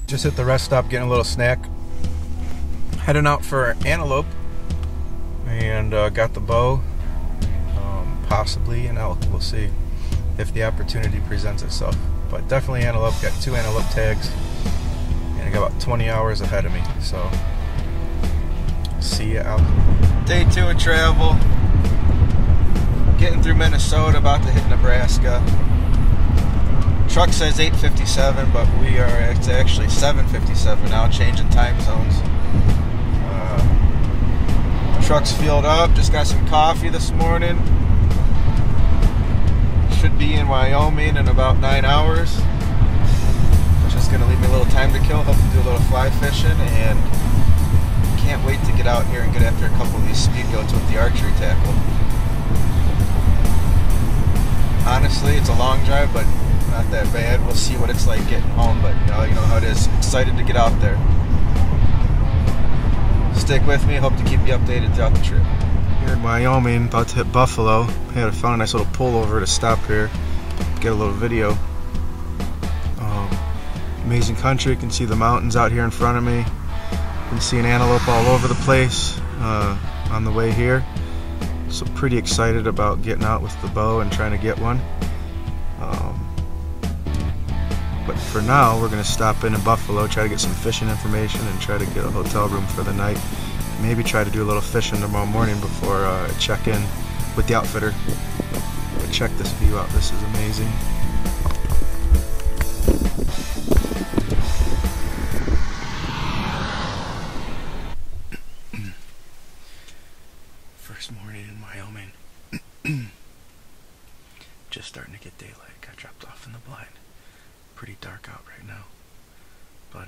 Just hit the rest stop, getting a little snack. Heading out for antelope, and got the bow, possibly an elk. We'll see if the opportunity presents itself. But definitely antelope. Got 2 antelope tags, and I got about 20 hours ahead of me. So see ya out. Day 2 of travel. Getting through Minnesota, about to hit Nebraska. Truck says 8:57, but it's actually 7:57 now, changing time zones. Truck's fueled up, just got some coffee this morning. Should be in Wyoming in about 9 hours. Just gonna leave me a little time to kill, hope to do a little fly fishing, and can't wait to get out here and get after a couple of these speed goats with the archery tackle. Honestly, it's a long drive, but not that bad. We'll see what it's like getting home, but you know how it is. Excited to get out there. Stick with me. Hope to keep you updated throughout the trip. Here in Wyoming, about to hit Buffalo. Found a nice little pullover to stop here, get a little video. Amazing country. You can see the mountains out here in front of me. You can see an antelope all over the place on the way here. So pretty excited about getting out with the bow and trying to get one. But for now, we're going to stop in Buffalo, try to get some fishing information, and try to get a hotel room for the night. Maybe try to do a little fishing tomorrow morning before I check in with the outfitter. But check this view out. This is amazing. First morning in Wyoming. Just starting to get daylight. Got dropped off in the blind. Pretty dark out right now, but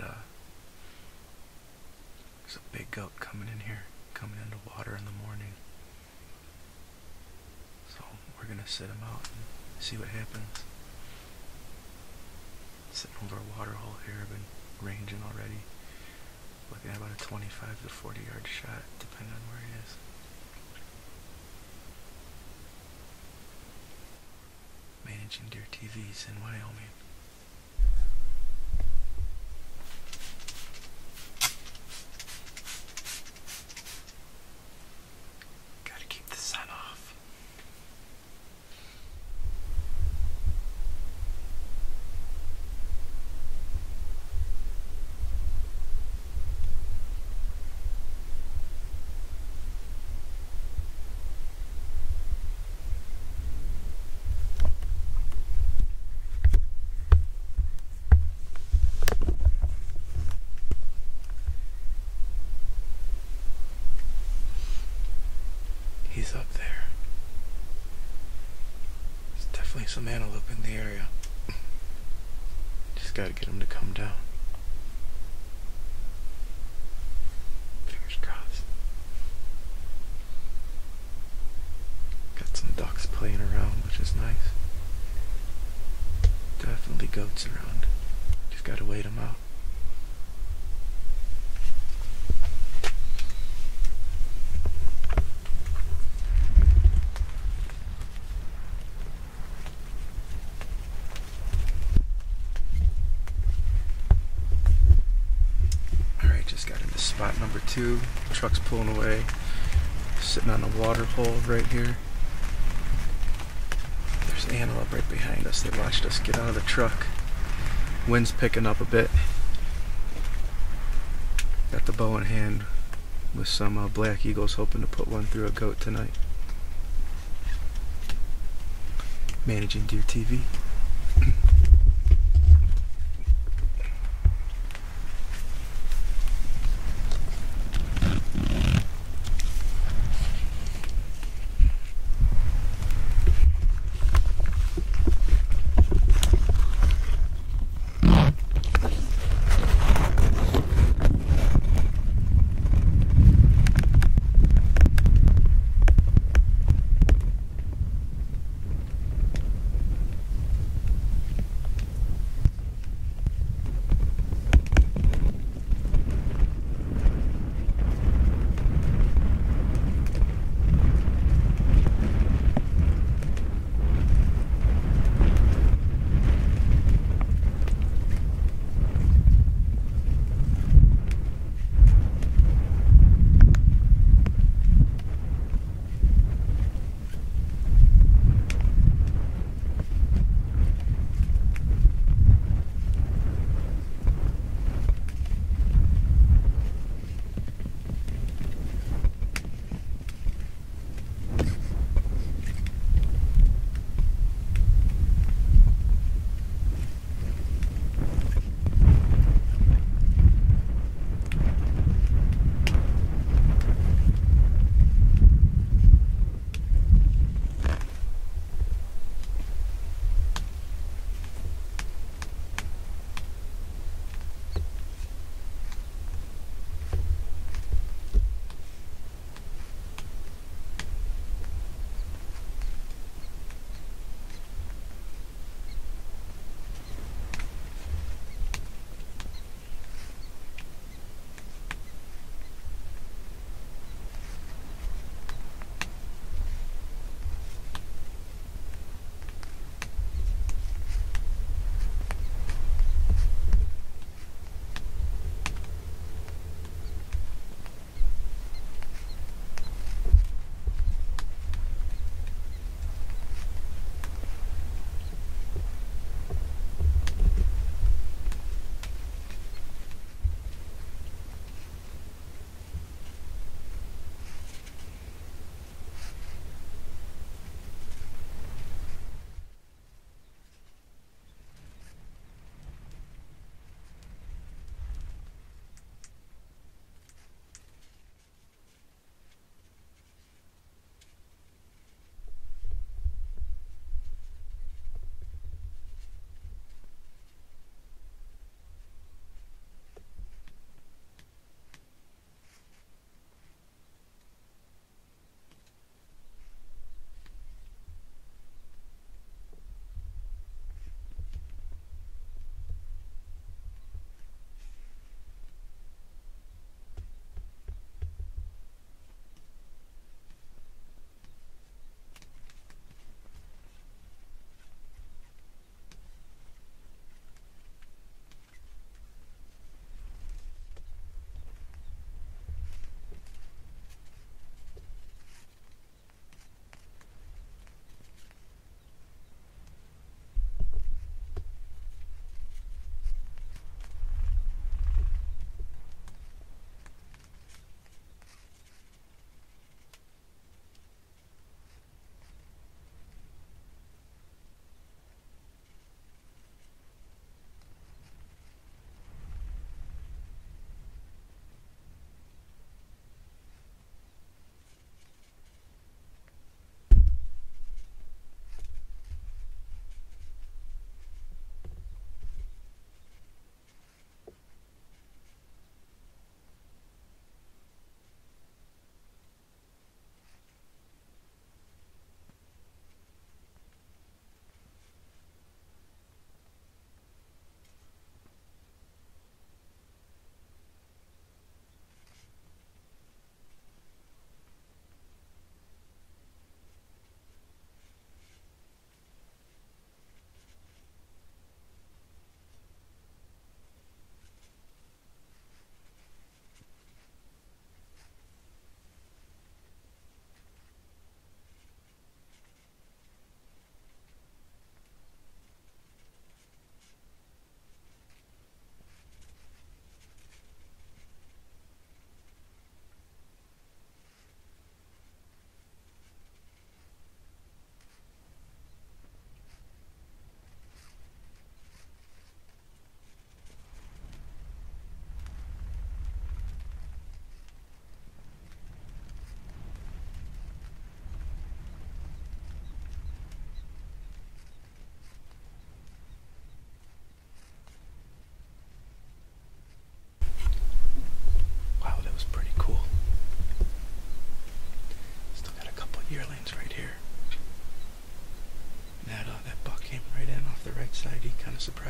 there's a big goat coming in here, coming into water in the morning, so we're gonna sit him out and see what happens. Sitting over a water hole here. I've been ranging already, looking at about a 25 to 40 yard shot depending on where he is. Managing deer TVs in Wyoming. He's up there. There's definitely some antelope in the area. Just gotta get him to come down. Fingers crossed. Got some ducks playing around, which is nice. Definitely goats around. Just gotta wait them out. Spot number 2, truck's pulling away, sitting on a water hole right here. There's antelope right behind us. They watched us get out of the truck. Wind's picking up a bit. Got the bow in hand with some black eagles, hoping to put one through a goat tonight. Managing Deer TV.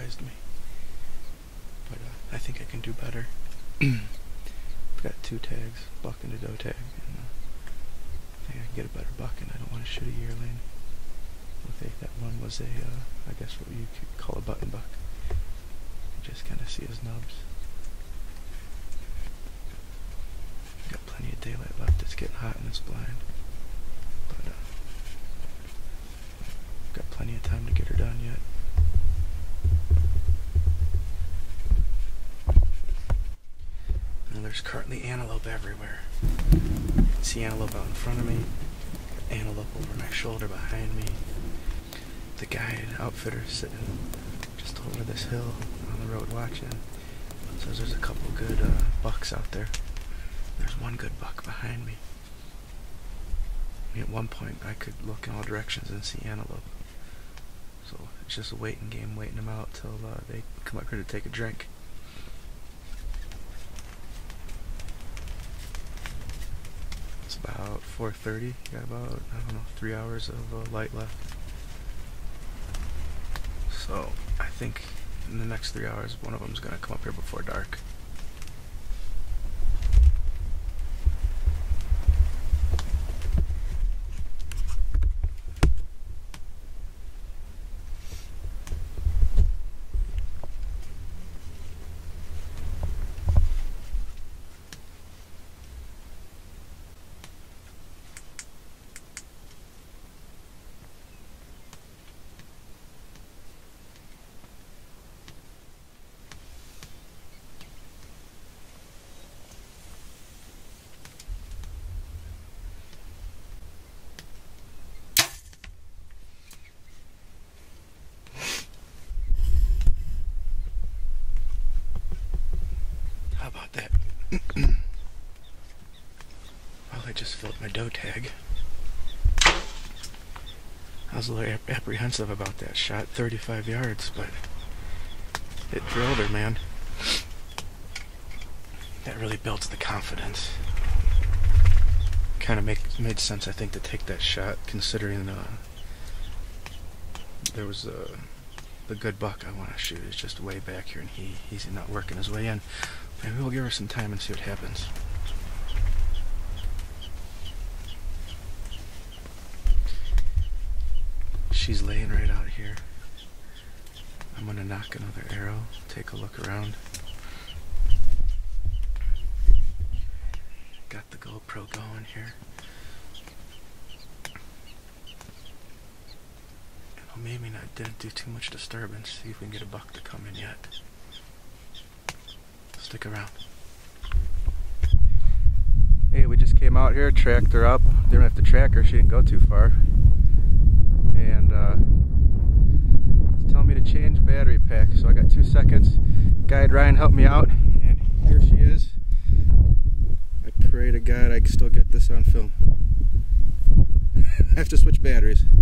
surprised me. But I think I can do better. I've got 2 tags, buck and a doe tag, and I think I can get a better buck, and I don't want to shoot a yearling. I think that one was a, I guess what you could call a button buck. You just kind of see his nubs. Got plenty of daylight left. It's getting hot in this blind, but got plenty of time to get her done yet. And there's currently antelope everywhere. You can see antelope out in front of me, antelope over my shoulder behind me. The guide outfitter sitting just over this hill on the road watching. Says there's a couple good bucks out there. There's one good buck behind me. At one point I could look in all directions and see antelope. So it's just a waiting game, waiting them out till they come up here to take a drink. It's about 4:30. Got about, I don't know, 3 hours of light left. So I think in the next 3 hours, one of them's gonna come up here before dark. How about that? Well, I just filled my doe tag. I was a little apprehensive about that shot, 35 yards, but it drilled her, man. That really builds the confidence. Kind of made sense, I think, to take that shot, considering there was the good buck I want to shoot is just way back here, and he's not working his way in. Maybe we'll give her some time and see what happens. She's laying right out here. I'm gonna knock another arrow, take a look around. Got the GoPro going here. Well, maybe not, didn't do too much disturbance. See if we can get a buck to come in yet. Stick around. Hey, we just came out here, tracked her up. Didn't have to track her, she didn't go too far. And it's telling me to change battery pack, so I got 2 seconds. Guide Ryan helped me out, and here she is. I pray to God I can still get this on film. I have to switch batteries.